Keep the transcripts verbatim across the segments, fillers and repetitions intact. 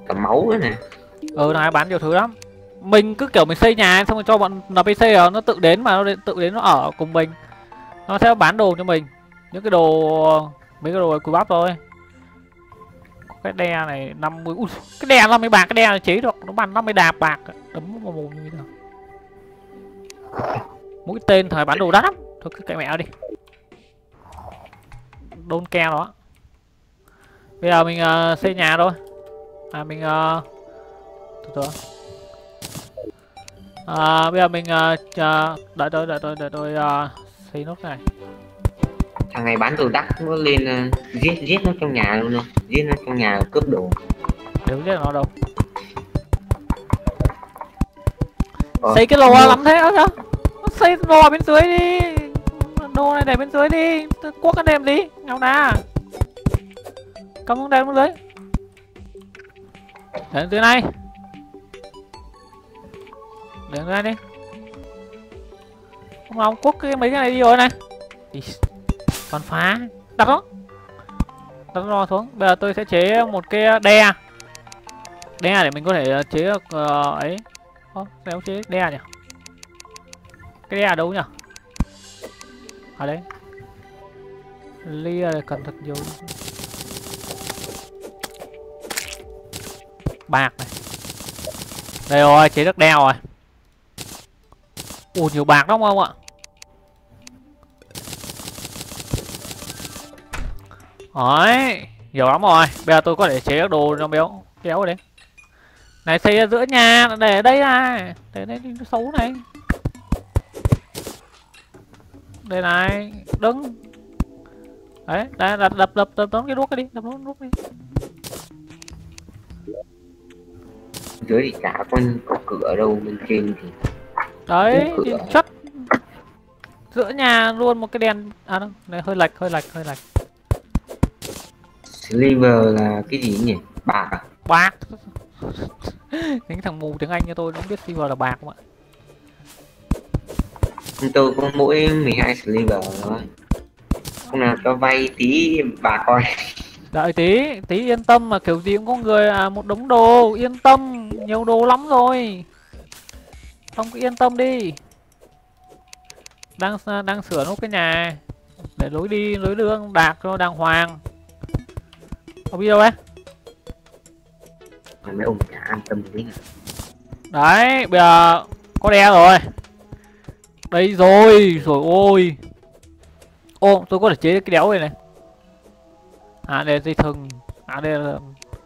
cả máu nữa này. Ừ, này bán nhiều thứ lắm. Mình cứ kiểu mình xây nhà xong rồi cho bọn en pê xê nó tự đến mà nó đến, tự đến nó ở cùng mình. Nó sẽ bán đồ cho mình. Những cái đồ mấy cái đồ cùi bắp thôi. Cái đe này năm mươi. Ui, cái đe năm mươi bạc, cái đe này chế được nó bằng năm mươi đạp bạc, đấm vào mồm như thế nào. Mỗi tên thời bán đồ đắt lắm. Thôi cứ kệ mẹ đi. Đôn ke đó. Bây giờ mình uh, xây nhà thôi. À mình uh, từ từ. À, bây giờ mình uh, đợi tôi đợi tôi đợi tôi uh, xây nốt này. Thằng này bán đồ đắt nó lên uh, giết giết nó trong nhà luôn, không giết nó trong nhà cướp đồ. Đều giết nó đâu. Ờ, xây cái lò nhiều lắm thế á chứ. Xây lò bên dưới đi. Đồ này để bên dưới đi. Cuốc cái đêm đi. Nhau nà. Cầm không đèn bên dưới. Để bên dưới này. Để bên dưới này đi. Không lòng cuốc cái mấy cái này đi rồi này. Còn phá. Đặt nó. Đặt nó xuống. Bây giờ tôi sẽ chế một cái đe. Đe để mình có thể chế được uh, ấy. Ơ, sao chế đe nhỉ? Cái đe ở đâu nhỉ? Ở đây. Lia cần thật nhiều. Bạc này. Đây rồi, chế được đe rồi. Ủa nhiều bạc đúng không ạ? Đấy, nhiều lắm rồi. Bây giờ tôi có thể chế được đồ cho béo kéo ở đây. Này xây ở giữa nhà, để ở đây à. Để đây nó xấu này. Đây này, đứng. Đấy, đây đập đập đập đập cái đuốc cái đi, đập nó đuốc đi. Dưới thì chả con có cửa đâu, bên trên thì đấy thì chất giữa nhà luôn một cái đèn. À đâu, này hơi lệch hơi lệch hơi lệch. Sliver là cái gì nhỉ? Bạc à? Bạc. Những thằng mù tiếng Anh như tôi nó không biết silver là bạc không ạ? Tôi có mỗi mười hai sliver thôi. Không nào cho vay tí bà coi. Đợi tí, tí yên tâm mà kiểu gì cũng có người à, một đống đồ, yên tâm, nhiều đồ lắm rồi. Ông cứ yên tâm đi. Đang đang sửa nốt cái nhà để lối đi, lối đường đạt cho đàng hoàng. Ông đi đâu đấy? Mấy ông chả an tâm tí. Đấy, bây giờ có đe rồi. Đây rồi, rồi ôi. Ô, tôi có thể chế cái đéo này này. À, đây là dây thừng. À, đây là...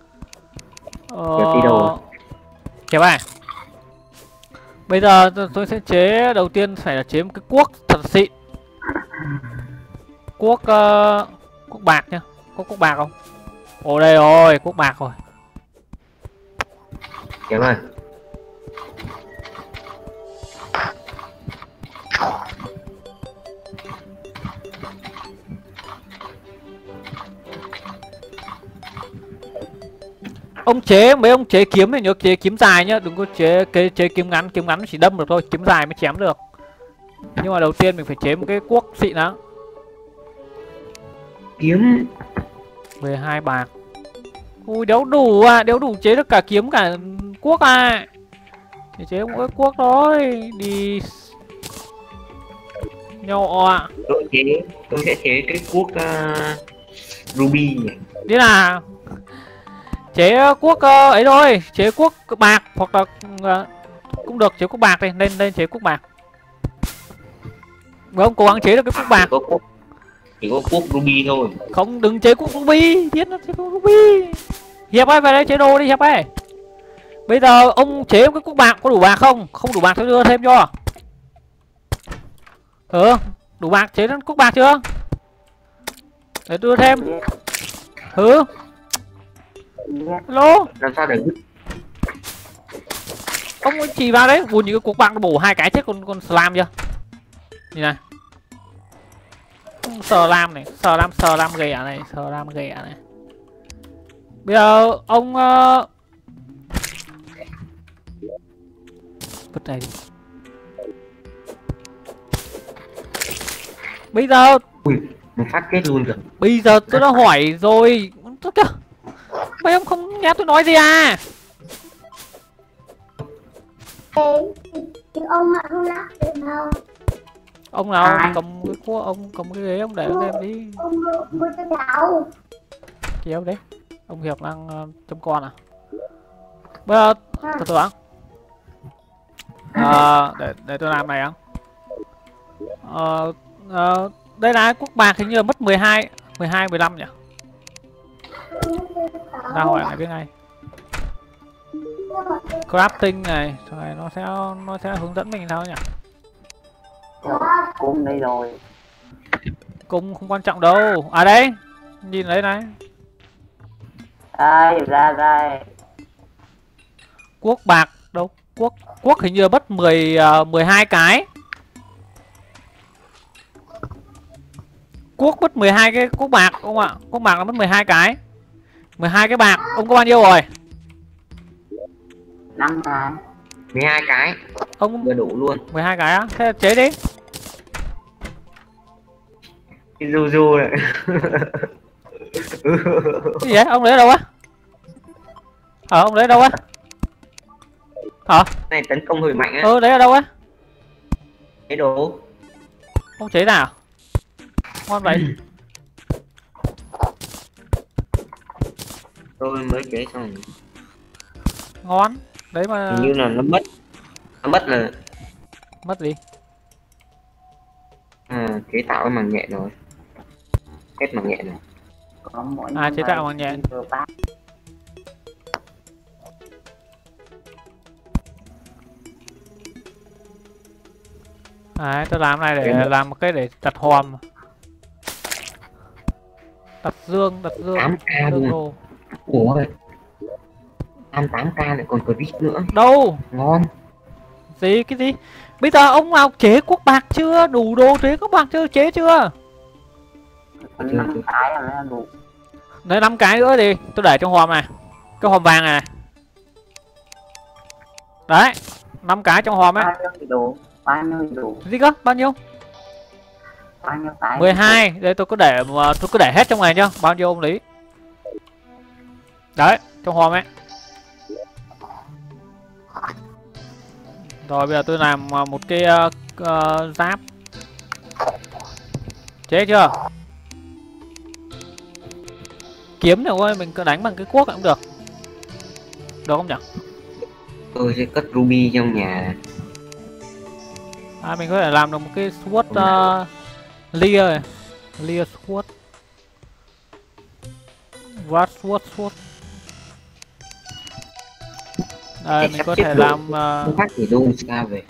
Ờ... Kéo à? Bây giờ tôi sẽ chế, đầu tiên phải là chế một cái cuốc thật xịn. Cuốc... Uh... Cuốc bạc nhá. Có cuốc bạc không? Ồ, đây rồi, cuốc bạc rồi. Kéo ơi. Ông chế, mấy ông chế kiếm thì nhớ chế kiếm dài nhá, đừng có chế chế, chế kiếm ngắn, kiếm ngắn chỉ đâm được thôi, kiếm dài mới chém được. Nhưng mà đầu tiên mình phải chế một cái cuốc xịn đó. Kiếm mười hai bạc. Ui đéo đủ à, đéo đủ chế được cả kiếm cả cuốc à. Chỉ chế mỗi cuốc thôi, đi nhỏ ạ. Tôi chế, tôi sẽ chế cái cuốc uh, ruby nhỉ. Đi là chế cuốc uh, ấy thôi, chế cuốc bạc hoặc là uh, cũng được, chế cuốc bạc đi, lên lên chế cuốc bạc. Mà ông cố gắng chế được cái cuốc bạc. Chỉ có cuốc, chỉ có cuốc ruby thôi. Không, đừng chế cuốc ruby, thiết nó chế cuốc ruby. Hiệp ơi, về đây chế đồ đi Hiệp ơi. Bây giờ ông chế cái cuốc bạc có đủ bạc không? Không đủ bạc tôi đưa thêm cho. Ừ, đủ bạc chế đến cuốc bạc chưa? Để đưa thêm. Ừ. Lô. Làm sao để ông chỉ vào đấy, buồn những cái cuốc bạc nó bổ hai cái chết con con slam chưa? Nhìn này. Sờ lam này, sờ lam sờ lam ghẻ này, sờ lam ghẻ này. Bây giờ ông uh... vứt này đi. Bây giờ ui, nó phát kết luôn kìa. Bây giờ tôi đã hỏi rồi. Mấy ông không nghe tôi nói gì à? Thì ông ạ không lắc được đâu. Ông nào Ai? cầm cái cua, ông cầm cái ghế ông để ông đem đi. Ông mua mua cho cháu. Kéo đấy. Ông Hiệp đang uh, trông con à? Bây giờ từ từ ăn. À, để để tôi làm này ăn. Ờ, ờ, đây là quốc bạc hình như là mất mười hai, mười hai, mười lăm nhỉ? Ra hỏi lại cái này. Crafting này, rồi nó sẽ nó sẽ hướng dẫn mình sao nhỉ? Cung đây rồi. Cung không quan trọng đâu. À đây, nhìn đấy này. Đây, ra đây. Quốc bạc đâu? Quốc quốc hình như mất mười uh, mười hai cái. Quốc mất mười hai cái quốc bạc ông ạ. Quốc bạc nó mất mười hai cái. mười hai cái bạc, ông có bao nhiêu rồi? năm cái. mười hai cái. Ông Vừa đủ luôn. mười hai cái á? Thế chế đi. Cái du du này. Cái gì vậy? Ông lấy ở đâu á? Ờ, ông lấy ở đâu á? Hả? Này tấn công hơi mạnh á. Ừ, lấy ở đâu á? Cái đồ. Ông chế nào? Ngon vậy. Tôi mới chế xong. Ngon. Đấy mà Hình như là nó mất. Nó mất là mất gì? à, chế tạo cái màng nhện rồi. Hết màng nhện rồi. Có mỗi À, chế tạo bằng nhện. Đấy, tôi làm này để làm một cái để đặt hòm. Đặt dương, đặt dương. tám k Dương luôn. đồ. Ủa. hai mươi tám k lại còn credit nữa. Đâu? Ngon. Gì cái gì? Bây giờ ông nào chế quốc bạc chưa? Đủ đồ chế quốc bạc chưa? Chế chưa? năm cái là đủ. Đấy, năm cái nữa đi, tôi để trong hòm này. Cái hòm vàng này. Đấy, năm cái trong hòm ấy. Bao nhiêu thì đủ? Bao nhiêu thì đủ? Gì cơ? Bao nhiêu? Bao nhiêu cái? mười hai. Đây tôi cứ để mà tôi cứ để hết trong này nhá. Bao nhiêu ông lấy. Đấy, trong hòm ấy. Rồi bây giờ tôi làm một cái uh, uh, giáp. Chế chưa? Kiếm được thôi, mình cứ đánh bằng cái cuốc cũng được. Được không nhỉ? Tôi sẽ cất ruby trong nhà. À, mình có thể làm được một cái sword uh, Lear này. Lear sword. What sword sword. Đây, mình có thể làm uh, không khác thì đâu xa về.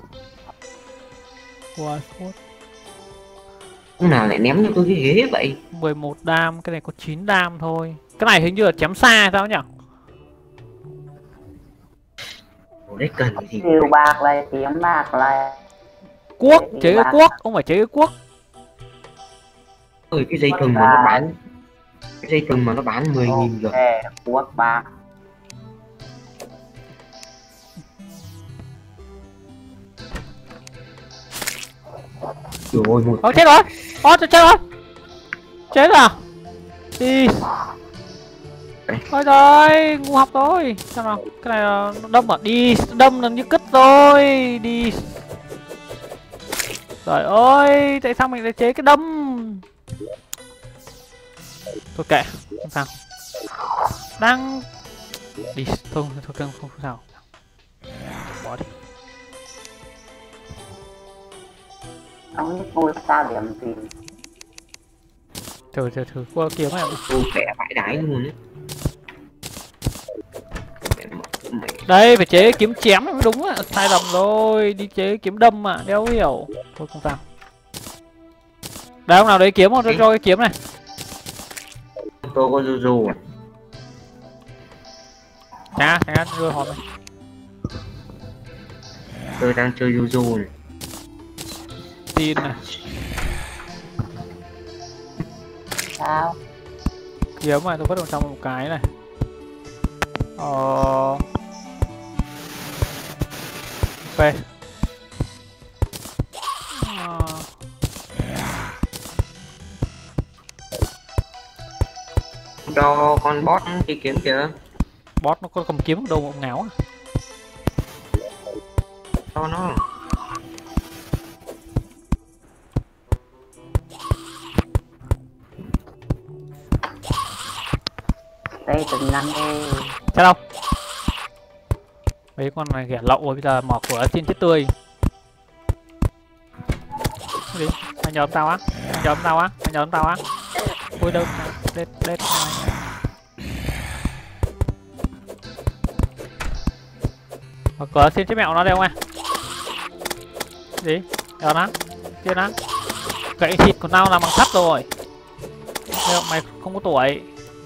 what sword. Ông nào lại ném cho tôi cái ghế vậy? mười một đam, cái này có chín đam thôi. Cái này hình như là chém xa sao nhỉ? Ủa đấy cần gì? Siêu bạc này, kiếm bạc này. Cuốc, chế cái cuốc, ông phải chế cái cuốc. Ơi cái dây thừng mà nó bán. Cái dây thừng mà nó bán mười nghìn rồi. Ok, quốc bạc. Rồi một. Ôi chết rồi. Ôi tôi chết rồi. Chết à? Đi. Ôi trời, ngu học rồi. Sao nào? Cái này là nó đâm à? Đi, đâm là như cứt rồi. Đi. Trời ơi, tại sao mình lại chế cái đâm? Thôi kệ, không sao. Đang đi, thôi thôi không, không, không sao. Bỏ đi. Ông biết ngôi sao điểm tìm. Thử thử thử qua kiếm này. Tôi vẽ vãi đái luôn ấy. Đây phải chế kiếm chém mới đúng á, sai lầm rồi, đi chế kiếm đâm mà, đéo hiểu. Thôi không sao. Đây ông nào đấy kiếm không, tôi cho cái kiếm này. Tôi có du du à? Chà, chà, đưa hòm này. Tôi đang chơi du du này. Tin này. Sao? Kiếm này tôi vứt vào trong một cái này. Ờ... Ok. Ờ... Cho con boss đi kiếm kìa. Boss nó có cầm kiếm đâu mà ngáo à. cho nó. Đây từng năm đi. Chết đâu? Mấy con này ghẻ lậu rồi, bây giờ mở cửa xin chết tươi. Cái gì? Mày nhờ tao á? Mày nhờ tao á? Mày nhờ tao á? Ui đâu? Đết đết mở cửa xin chết mẹo nó đây không à? Gì? Đeo nó. Kia nó. Gậy thịt của tao làm bằng sắt rồi. Đâu, mày không có tuổi.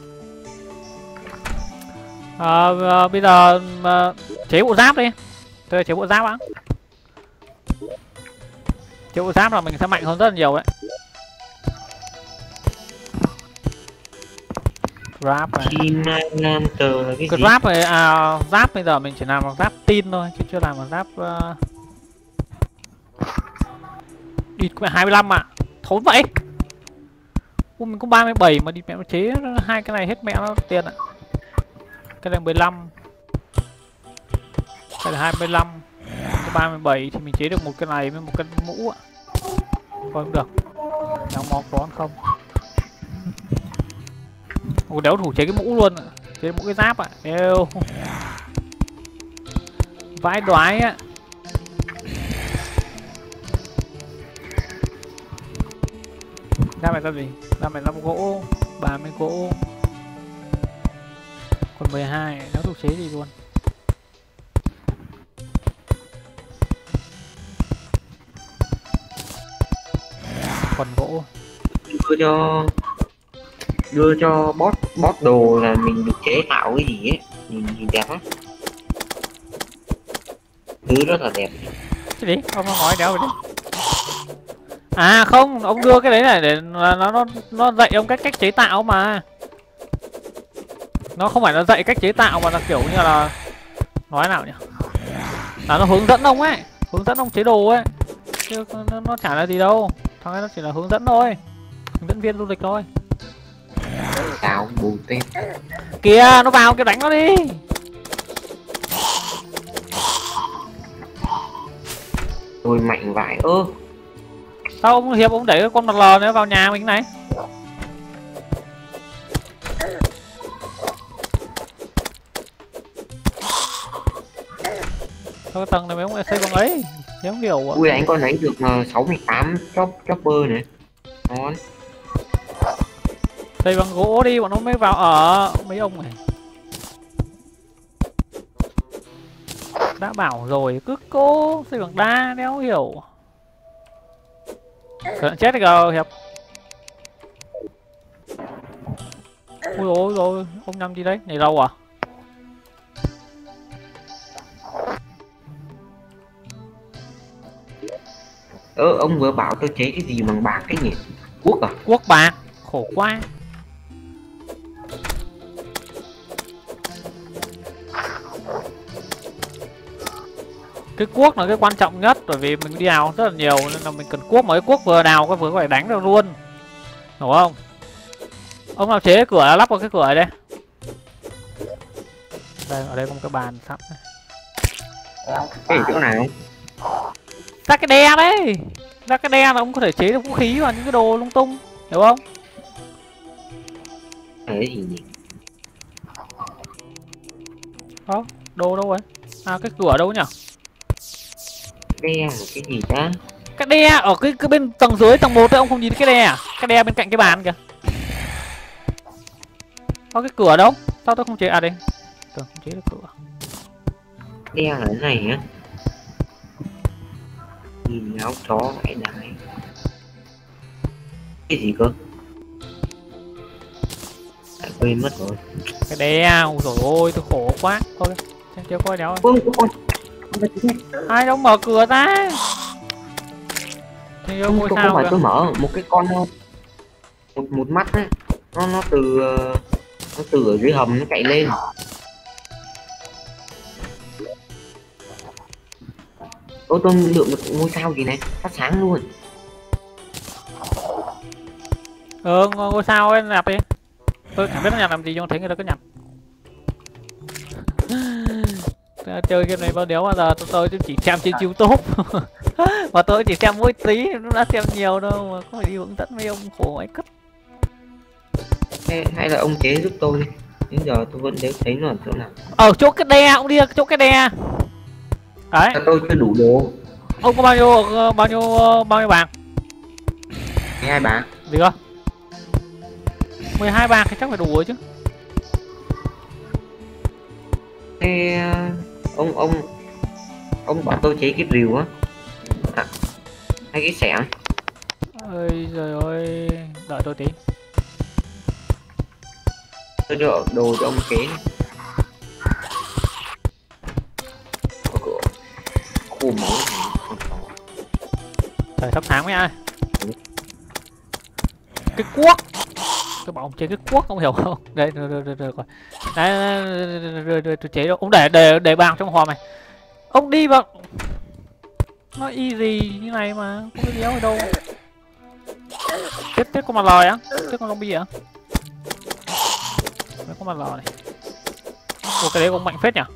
À, à, bây giờ à, chế bộ giáp đi. Tôi chế bộ giáp á. Chế bộ giáp là mình sẽ mạnh hơn rất là nhiều đấy. Grab này. Kinator là cái gì? Grab này, à, giáp bây giờ mình chỉ làm bằng giáp tin thôi chứ chưa làm bằng giáp uh... đi hai mươi lăm ạ. À. Thốn vậy. Ui, mình có ba mươi bảy mà đi mẹ nó chế hai cái này hết mẹ nó tiền ạ. À. Cái này mười lăm. Cái này hai mươi lăm. Có ba mươi bảy thì mình chế được một cái này với một cái mũ ạ. Coi cũng được. Nào mò có không? Ủa đéo thủ chế cái mũ luôn ạ. Chế mũ cái giáp ạ. À. Êu. Vãi đoái á. Giáp này là gì? Giáp này là gỗ. ba mươi gỗ. Còn mười hai nó thuộc chế gì luôn. Còn gỗ đưa cho đưa cho boss boss đồ là mình được chế tạo cái gì ấy, nhìn nhìn đẹp lắm, thứ rất là đẹp. cái gì ông nói đéo vậy đấy. À không, ông đưa cái đấy này để nó nó nó dạy ông cách cách chế tạo mà. Nó không phải nó dạy cách chế tạo mà là kiểu như là nói nào nhỉ, là nó hướng dẫn ông ấy, hướng dẫn ông chế đồ ấy, chứ nó, nó chả là gì đâu. Thằng ấy nó chỉ là hướng dẫn thôi, hướng dẫn viên du lịch thôi. Tạo bù tên Kìa nó vào cái đánh nó đi. tôi mạnh vãi ơ. Sao ông Hiệp ông đẩy con mặt lờ nó vào nhà mình này? Sao cái tầng này mấy ông lại xây bằng ấy? Nếu không hiểu. Ui anh con lấy được sáu mươi tám chop chopper này. Ngon. Xây bằng gỗ đi bọn nó mới vào ở mấy ông này. Đã bảo rồi cứ cố xây bằng đa đéo hiểu. Cẩn chết rồi Hiệp. Ui ôi rồi ông nhầm gì đấy, nhảy đâu à? Ơ ông vừa bảo tôi chế cái gì bằng bạc cái nhỉ? Quốc à? Quốc bạc, khổ quá. Cái cuốc là cái quan trọng nhất, bởi vì mình đi đào rất là nhiều nên là mình cần cuốc, mà cái cuốc vừa đào có vừa có thể đánh được luôn, hiểu không? Ông nào chế cái cửa lắp vào cái cửa này đây. Đây ở đây có một cái bàn sẵn này. Cái chỗ nào? Ra cái đe đấy, ra cái đe là ông có thể chế được vũ khí và những cái đồ lung tung, hiểu không? Cái gì nhỉ? Đó, đồ đâu rồi? À cái cửa đâu nhỉ? Đe một cái gì đó? Cái đe ở cái cái bên tầng dưới tầng một đấy, ông không nhìn thấy cái đe à? Cái đe bên cạnh cái bàn kìa. Có cái cửa đâu? Sao tôi không chế à đây? Tôi không chế được cửa. Đe là cái này á. Nhìn áo chó vãi đái. Cái gì cơ? Lại quên mất rồi. Cái đe, ôi dồi ôi tôi khổ quá. Thôi, xem chưa coi đéo. Ôi, con. Ai đâu mở cửa ra. Thì Không, ngôi tôi sao không phải kìa. tôi mở một cái con một một mắt á, nó nó từ nó từ ở dưới hầm nó chạy lên. Ô tôi lượng một ngôi sao gì này phát sáng luôn. Ừ ngôi sao ấy nhặt đi. Tôi chẳng biết nó nhặt làm gì nhưng thấy người ta cứ nhặt. chơi game này bao đéo bao giờ tôi, tôi chỉ xem trên YouTube. Mà tôi chỉ xem mỗi tí, nó đã xem nhiều đâu mà có phải đi hướng dẫn mấy ông khổ ấy cất. hay, hay là ông chế giúp tôi đi, đến giờ tôi vẫn đều thấy nó ở chỗ nào. Ở chỗ cái đe, ông đi ở chỗ cái đe đấy. Tôi chưa đủ đồ. Ông có bao nhiêu bao nhiêu bao nhiêu bạc? mười hai bạc. Gì cơ? mười hai bạc thì chắc phải đủ rồi chứ. Thế ông ông ông bảo tôi chế cái rìu á, à, hay cái xẻng. Ơi trời ơi, đợi tôi tí. Tôi đưa đồ cho ông chế. Khu máu. Trời sắp tháng mấy ai. Cái cuốc. Tôi bảo ông chế cái cuốc, ông hiểu không? Đây rồi rồi rồi rồi rồi. Đấy rồi rồi tôi chế đâu. Ông để để để bạc trong hòm này. Ông đi vào. Nó easy như này mà, không có đéo ở đâu. Tiếp tiếp con mặt lòi á, tiếp con zombie á. Đấy con mặt lòi này. Ủa cái đấy cũng mạnh phết nhỉ?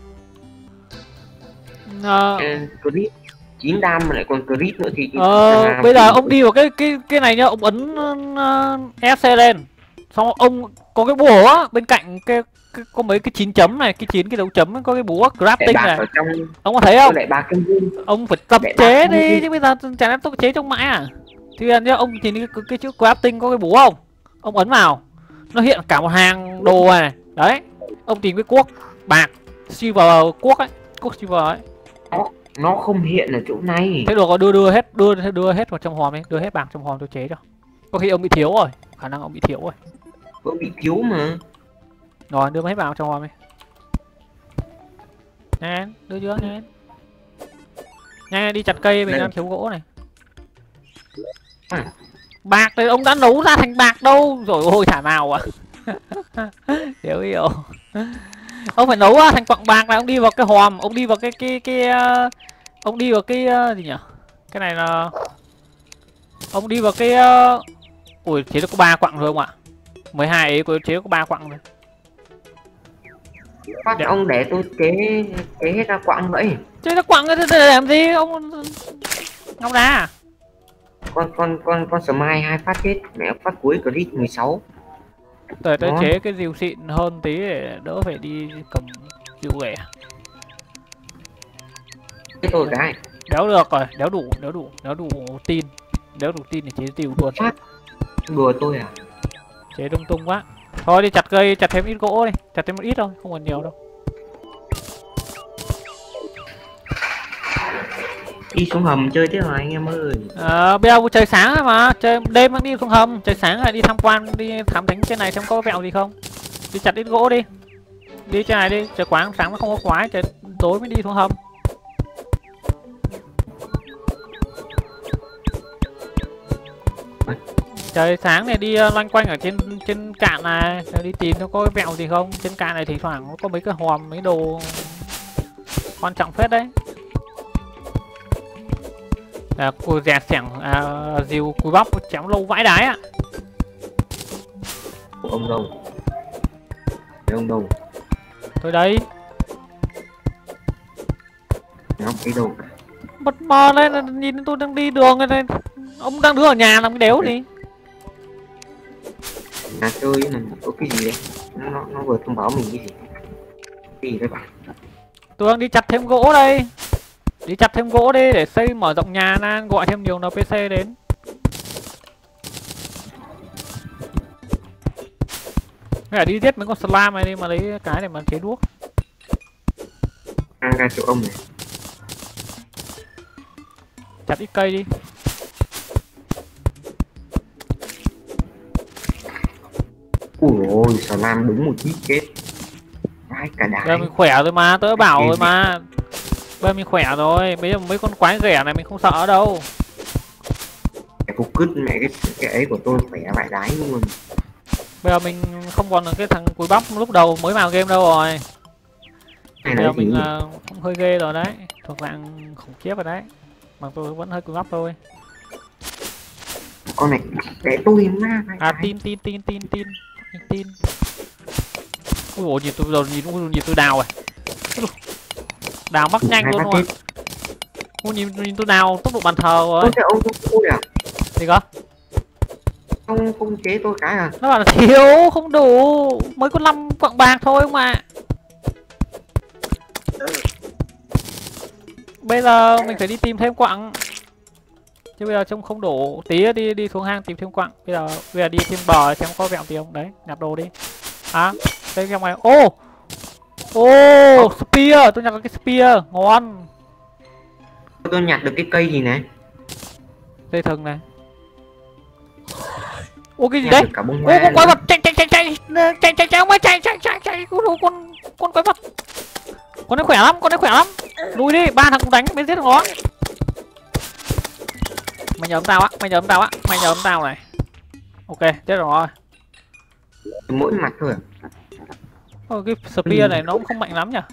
Ờ, Crit chín đam mà lại còn crit nữa thì ờ, bây giờ ông đi vào cái cái cái này nhá, ông ấn uh, ép xê lên. Xong ông có cái búa á, bên cạnh cái, cái có mấy cái chín chấm này, cái chín cái dấu chấm ấy, có cái búa crafting này. Trong... Ông có thấy không? Ông phải tập chế đi chứ bây giờ chả lẽ tôi chế trong mãi à? Thì bây giờ ông nhìn cái, cái, cái chữ crafting có cái búa không? Ông ấn vào, nó hiện cả một hàng đồ này. Đấy, ông tìm cái cuốc bạc, silver cuốc ấy, cuốc silver ấy. Nó, nó không hiện ở chỗ này. Thế được rồi, đưa đưa hết, đưa đưa hết vào trong hòm ấy, đưa hết bạc trong hòm tôi chế cho. Có khi ông bị thiếu rồi, khả năng ông bị thiếu rồi. Ông bị thiếu mà. Rồi, đưa hết vào trong hòm ấy. Nhanh, đưa chưa, nhanh. Nhanh đi chặt cây, mình đang thiếu gỗ này. À. Bạc thì ông đã nấu ra thành bạc đâu. Rồi ôi thả nào à. Hiểu hiểu. Ông phải nấu ra thành quặng bạc là ông đi vào cái hòm, ông đi vào cái cái cái uh, ông đi vào cái uh, gì nhỉ? Cái này là ông đi vào cái uh... ui chế được có ba quặng rồi không ạ? mười hai ấy của chế có ba quặng rồi. Phát ông để tôi chế chế hết ra quặng vậy. Chế ra quặng để, để làm gì ông? Ngọc đá à? Con con con con Smile hai phát chết, mẹ phát cuối crit mười sáu. Để tôi chế cái rìu xịn hơn tí để đỡ phải đi cầm rìu ghẻ. Cái tôi cái. Đéo được rồi, đéo đủ, đéo đủ, đéo đủ tin. Đéo đủ tin để chế rìu luôn. Phát. Đùa tôi à? Chế lung tung quá. Thôi đi chặt cây, chặt thêm ít gỗ đi, chặt thêm một ít thôi, không còn nhiều đâu. Đi xuống hầm chơi thế rồi anh em ơi. À, bây giờ trời sáng rồi mà, trời đêm vẫn đi xuống hầm, trời sáng lại đi tham quan, đi thám thính trên này xem có vẹo gì không. Đi chặt ít gỗ đi. Đi trên này đi, trời quáng sáng nó không có quái, trời tối mới đi xuống hầm. Trời sáng này đi uh, loanh quanh ở trên trên cạn này, rồi đi tìm nó có cái vẹo gì không. Trên cạn này thỉnh thoảng nó có mấy cái hòm, mấy đồ quan trọng phết đấy. À, cô dẹt sẻng à, rìu cùi bắp chém lâu vãi đái ạ. Ông đâu? Để ông đâu? Tôi đây. Ngóc cái đâu cả. Bật mờ lên, nhìn tôi đang đi đường này. Ông đang đứng ở nhà làm cái đéo gì? Nhà chơi này có cái gì đấy? Nó nó vừa thông báo mình cái gì? Cái gì đấy bạn? Tôi đang đi chặt thêm gỗ đây. Đi chặt thêm gỗ đi để xây mở rộng nhà ra, gọi thêm nhiều en pê xê đến. Hay là đi giết mấy con slime này đi mà lấy cái này mà chế đuốc. Ăn ra chỗ ông này. Chặt ít cây đi. Ui ôi, slime đúng một ít chết. Ai cả đái. Giờ mình khỏe rồi mà, tớ bảo rồi mà. Bây giờ mình khỏe rồi, bây giờ mấy con quái ghẻ này mình không sợ đâu. Cái cục cứt mẹ cái cái ấy của tôi khỏe lại đái luôn. Bây giờ mình không còn là cái thằng cùi bắp lúc đầu mới vào game đâu rồi. Bây giờ mình uh, cũng hơi ghê rồi đấy, thuộc dạng khủng khiếp rồi đấy. Mà tôi vẫn hơi cùi bắp thôi. Con này để tôi ma. À tin tin tin tin tin tin. Ui ôi nhìn tôi giờ nhìn nhìn tôi đào rồi. Đào mắc nhanh Hai luôn phát luôn. chết. Ô, nhìn, nhìn tôi đào tốc độ bàn thờ rồi. Ôi trời, ông không tôi à? Gì cơ? Không không chế tôi cái à? Nó bảo là thiếu, không đủ. Mới có năm quặng bạc thôi không mà. Bây giờ mình phải đi tìm thêm quặng. Chứ bây giờ trông không đủ. Tí đi đi xuống hang tìm thêm quặng. Bây giờ bây giờ đi thêm bờ xem có vẹo gì không. Đấy, nhặt đồ đi. À, đây trong này. Ô! Ô, spear, tôi nhặt được cái spear, ngon. Tôi nhặt được cái cây gì này? Dây thừng này. Ô cái gì Nhặt đấy? được cả bông Ô hoa con quái nữa. vật chạy chạy chạy chạy chạy chạy chạy ông ơi chạy chạy chạy chạy con con con quái vật. Con ấy khỏe lắm, con ấy khỏe lắm. Lùi đi, ba thằng cùng đánh mới giết được nó. Mày nhờ tao á, mày nhờ tao á, mày nhờ tao này. Ok, chết rồi rồi. Mỗi mặt thôi à? Ôi, cái spear này nó cũng không mạnh lắm nhỉ.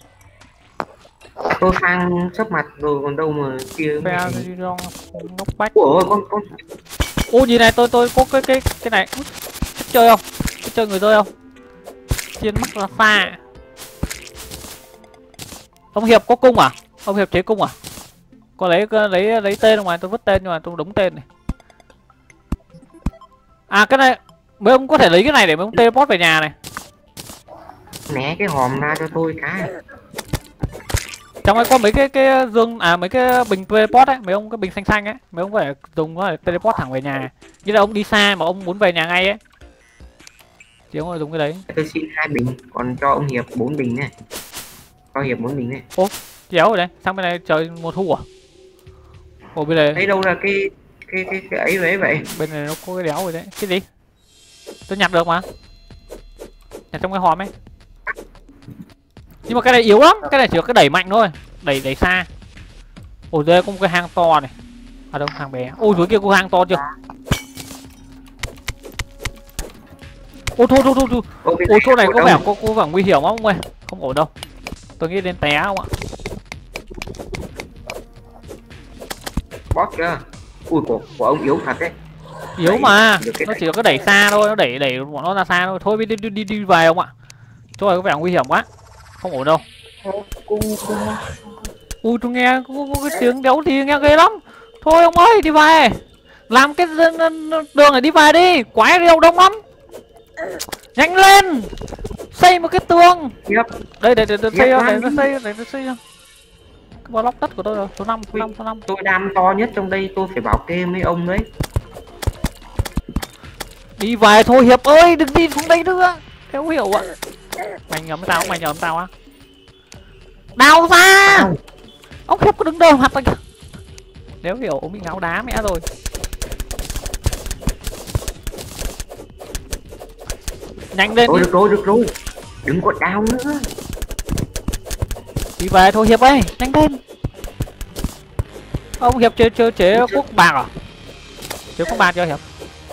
Tôi khang sắp mặt rồi còn đâu mà kia. Phe Zidong ngốc bách. Ủa con con Ô nhìn này, tôi tôi có cái cái cái này. Thích chơi không? Thích chơi người chơi không? Chiên mắt là pha. Ông Hiệp có cung à? Ông Hiệp chế cung à? Có lấy lấy lấy tên không mà tôi vứt tên nhưng mà tôi đúng tên này. À cái này mấy ông có thể lấy cái này để mấy ông teleport về nhà này. né cái hòm ra cho tôi cái. Trong ấy có mấy cái cái dương à mấy cái bình teleport ấy, mấy ông cái bình xanh xanh ấy, mấy ông có thể dùng nó để teleport thẳng về nhà. Như là ông đi xa mà ông muốn về nhà ngay ấy. Thì ông phải dùng cái đấy. Tôi xin hai bình, còn cho ông Hiệp bốn bình này. Cho Hiệp bốn bình này. Chéo rồi đấy, sang bên này trời mùa thu à? Ồ bên này Đây đâu là cái cái cái cái ấy vậy vậy? bên này nó có cái đéo rồi đấy. Cái gì? Tôi nhặt được mà. Nhặt trong cái hòm ấy. Nhưng mà cái này yếu lắm, cái này chỉ có cái đẩy mạnh thôi, đẩy đẩy xa. Ôi đây có một cái hang to này. À đâu, hang bé. Ôi dưới kia có hang to chưa? Ô thôi thôi thôi thôi. Ô chỗ này có vẻ có có vẻ nguy hiểm lắm ông ơi. Không ổn đâu. Tôi nghĩ đến té không ạ? Bót chưa? Ui của, của ông yếu thật đấy. Yếu Đẩy, mà, được cái nó đẩy. chỉ có cái đẩy xa thôi, nó đẩy đẩy bọn nó ra xa thôi. Thôi đi đi đi, đi về ông ạ. Chỗ này có vẻ nguy hiểm quá. Không ổn đâu. Ui tôi nghe có, có cái tiếng đéo thì nghe ghê lắm. Thôi ông ơi đi về. Làm cái đường này đi về đi. Quái rêu đông lắm. Nhanh lên. Xây một cái tường. Yep. Đây để để, để xây Yep, để nó anh. xây để nó xây. Cái block đất của tôi rồi, số năm, số năm, số năm. Tôi đam to nhất trong đây, tôi phải bảo kê mấy ông đấy. Đi về thôi Hiệp ơi, đừng đi xuống đây nữa. Theo hiểu ạ. Mày nhầm tao, mày nhầm tao á. Đào ra. Sao? Ông Hiệp có đứng đờ mặt anh. Nếu hiểu ông bị ngáo đá mẹ rồi. Nhanh lên Rồi đi. được rồi, được rồi. Đừng có đau nữa. Đi về thôi Hiệp ơi, nhanh lên. Ông Hiệp chơi chơi chế quốc bạc à? Chế quốc bạc chưa Hiệp?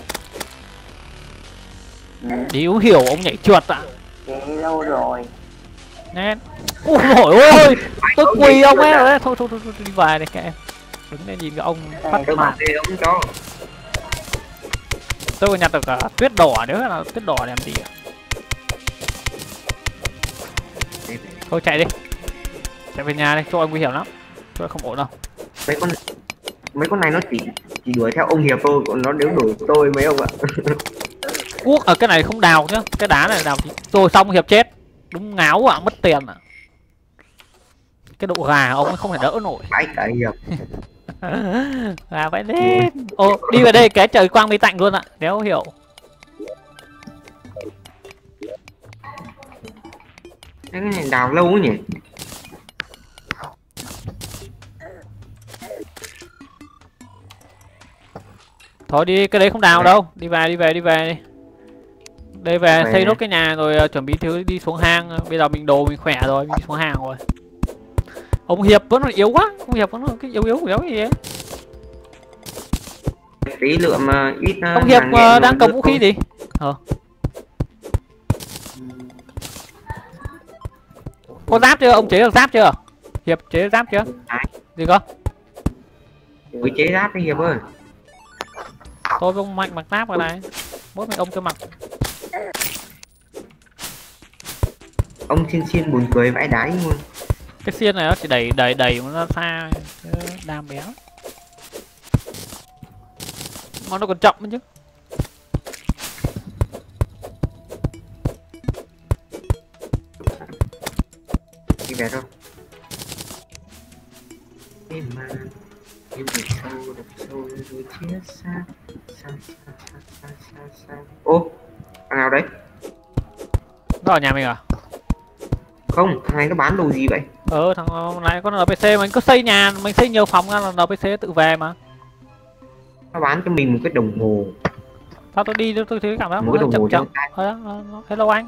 Điếu hiểu ông nhảy trượt ạ. Chế lâu rồi. Nè. Ôi trời ơi, tôi quỳ ông ấy rồi đấy. Thôi thôi thôi, thôi đi về đây các em. Đứng đây nhìn cái ông phát Tôi bảo mạn. kê ông cho. Tôi còn nhặt được cả tuyết đỏ nữa là tuyết đỏ làm gì ạ? Thôi chạy đi. Chạy về nhà đi, chỗ anh nguy hiểm lắm. Chỗ không ổn đâu. Mấy con mấy con này nó chỉ chỉ đuổi theo ông Hiệp thôi, còn nó đéo đuổi tôi mấy ông ạ. Cuốc ở cái này không đào nhá, cái đá này đào thì rồi xong Hiệp chết. Đúng ngáo ạ, mất tiền ạ. Cái độ gà ông ấy không thể đỡ nổi. Bãi cả Hiệp. Gà vậy lên. Ô đi về đây cái trời quang mây tạnh luôn ạ, đéo hiểu. Cái này đào lâu quá nhỉ. Thôi đi, cái đấy không đào đâu. Đi về, đi về, đi về đi. Đây về Về. xây nốt cái nhà rồi uh, chuẩn bị thứ đi xuống hang. Bây giờ mình đồ mình khỏe rồi, mình đi xuống hang rồi. Ông Hiệp vẫn còn yếu quá, ông Hiệp vẫn còn cái yếu yếu yếu gì ấy. Tí lượng mà ít. uh, Ông Hiệp hàng nhẹ uh, đang nữa cầm vũ khí thôi. gì? Ờ. Có giáp chưa? Ông chế được giáp chưa? Hiệp chế được giáp chưa? Đấy. Gì cơ? Với chế giáp đi Hiệp ơi. Tôi không mạnh mặc giáp vào này. Mỗi mình ông cho mặc. Ông xin xin buồn cười vãi đái luôn. Cái xiên này nó chỉ đẩy đẩy đẩy nó ra xa chứ đam béo. Mà nó còn chậm nữa chứ. Đi về đâu? Em mà em đập sâu đập sâu rồi chia xa xa xa xa xa xa xa. Ô, thằng nào đấy? Nó ở nhà mình à? Không, thằng này nó bán đồ gì vậy? Ờ thằng này con en pê xê mình cứ xây nhà, mình xây nhiều phòng ra là en pê xê tự về mà. Nó bán cho mình một cái đồng hồ. Sao tôi đi tôi thấy cảm giác Một cái đồng chậm hồ chậm. trong tay. Ờ, hello anh.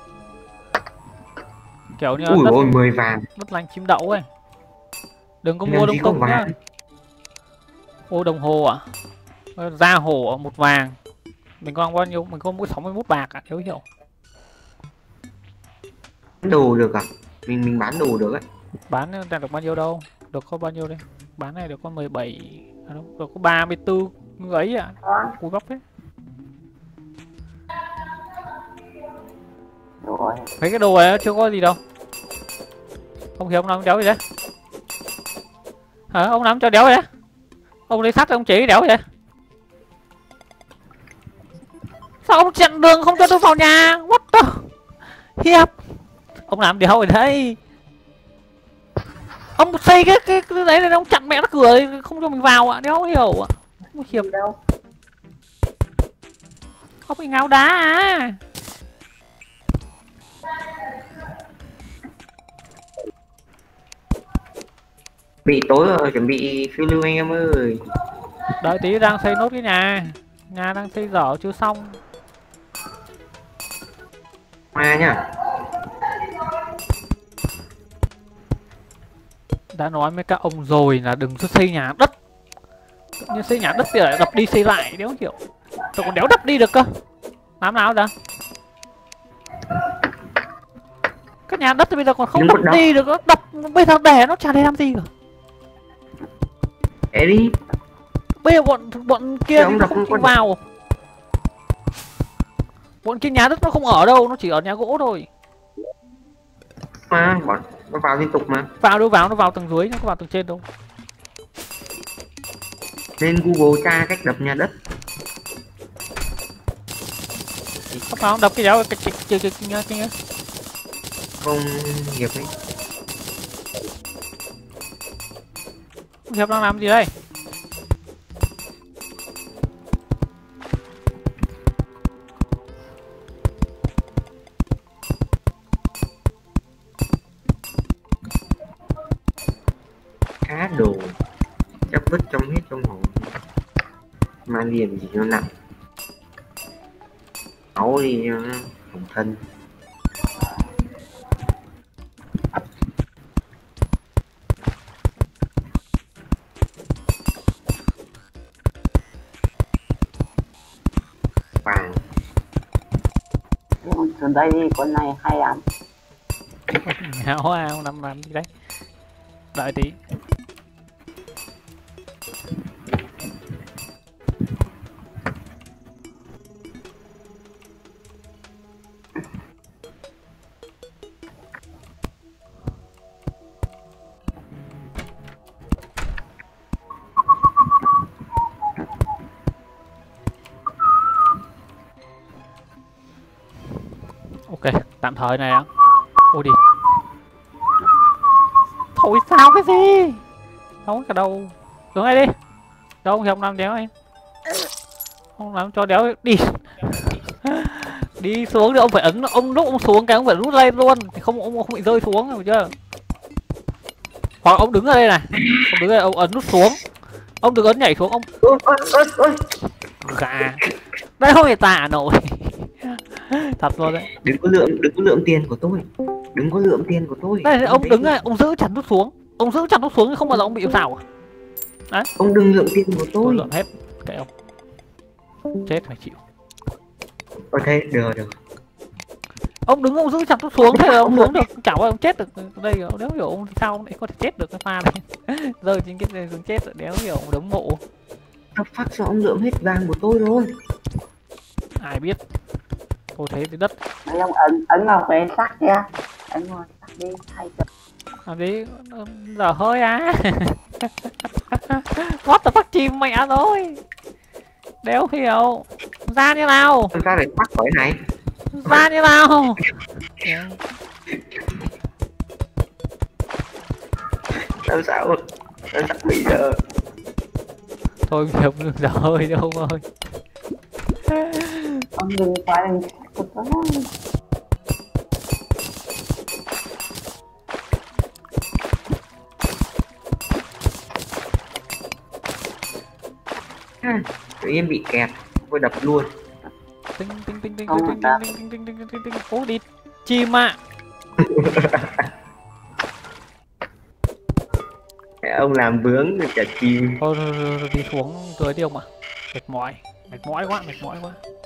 Kiểu như Ui đất, ôi mười vàng. đất lành chim đậu ấy. Đừng có Làm mua gì đông có công nhá. vàng. Ô đồng hồ à? Ờ, da hổ một vàng. Mình có bao nhiêu? Mình có mỗi sáu mươi mốt bạc à? Thiếu hiểu. Bán đồ được à? Mình mình bán đồ được ấy. Bán ra được bao nhiêu đâu? Được có bao nhiêu đây? Bán này được có mười bảy, à đúng, được có ba mươi tư ấy ạ. À. Cúi bắp đấy. Rồi. Mấy cái đồ này nó chưa có gì đâu. Không hiểu ông làm đéo gì đấy. Hả? Ông làm cho đéo vậy? Ông lấy sắt ông chỉ đéo vậy? Sao ông chặn đường không cho tôi vào nhà? What the? Hiệp. Ông làm đéo rồi đấy. Ông xây cái cái, cái đấy này ông chặn mẹ nó cửa không cho mình vào ạ, à. Đéo hiểu ạ. À. Không hiệp đâu. Không bị ngáo đá à. Bị tối rồi, chuẩn bị phiêu lưu anh em ơi. Đợi tí đang xây nốt cái nhà. Nhà đang xây dở chưa xong. Hoa nhá. Đã nói với các ông rồi là đừng có xây nhà đất. Nhưng xây nhà đất thì lại đập đi xây lại, đéo hiểu. Tôi còn đéo đập đi được cơ. Làm nào ra? Cái nhà đất thì bây giờ còn không đập đi được, nó đập bây giờ để nó chả để làm gì cả. Để đi. Bây giờ bọn bọn kia thì nó không chịu vào. Bọn kia nhà đất nó không ở đâu, nó chỉ ở nhà gỗ thôi. Mà bọn nó vào liên tục mà. Vào đâu vào, nó vào tầng dưới, nó có vào tầng trên đâu. Lên Google tra cách đập nhà đất. Không vào đập cái đéo cái cái cái cái cái cái Không Hiệp ấy. Hiệp đang làm gì đây? Cá đồ chắc vứt trong hết trong hồ. Mà liền gì nó nặng. Máu đi cho nó phòng thân. Vàng. Từ đây đi, con này hay lắm. Hảo à, ông làm làm gì đấy? Đợi tí. Ok, tạm thời này á. Ôi đi. Thôi sao cái gì? Không cả đâu. Xuống đây đi. Đâu ông Hiệp làm đéo anh. Ông làm cho đéo đi. Đi xuống thì ông phải ấn, ông lúc ông xuống cái ông phải rút lên luôn, thì không ông không bị rơi xuống được chưa? Hoặc ông đứng ở đây này. Ông đứng ở đây ông ấn nút xuống. Ông đừng ấn nhảy xuống ông. Ôi ôi ôi ôi. Gà. Đây không thể tả nổi. Thật luôn đấy. Đừng có lượng đừng có lượng tiền của tôi. Đừng có lượng tiền của tôi. Đây ông đứng này, ông giữ chặt nút xuống. Ông giữ chặt nút xuống không bao giờ ông bị sao à? Đấy. Ông đừng lượng tiền của tôi. Tôi lượng hết. Kệ ông. Chết phải chịu. Ok, được được. Ông đứng ông giữ chặt nút xuống thế là ông xuống được, chẳng qua ông chết được. Đây nếu hiểu ông sao ông lại có thể chết được cái pha này. Rơi trên cái rừng chết rồi, đéo hiểu ông đấm mộ. Nó phát cho ông lượng hết vàng của tôi rồi. Ai biết. Tôi thấy cái đất. Mấy ông ấn ấn vào cái sắt kia. Anh ngồi đi hay cho Làm đi, giờ hơi á. What the fuck chim mẹ rồi. Đéo hiểu. Ra như nào? Làm sao để thoát khỏi này? Ra như nào? Làm sao? Làm sao bây giờ? Thôi không được giờ hơi đâu ông ơi. ông đừng quá đừng cực quá. Tự nhiên bị kẹt, tôi đập luôn. Tinh tinh tinh tinh tinh tinh tinh tinh tinh tinh tinh tinh. Ô đi chim ạ. Ông làm vướng được cả chim. Thôi, thôi, thôi, thôi đi xuống dưới đi ông ạ. Mệt mỏi, mệt mỏi quá, mệt mỏi quá.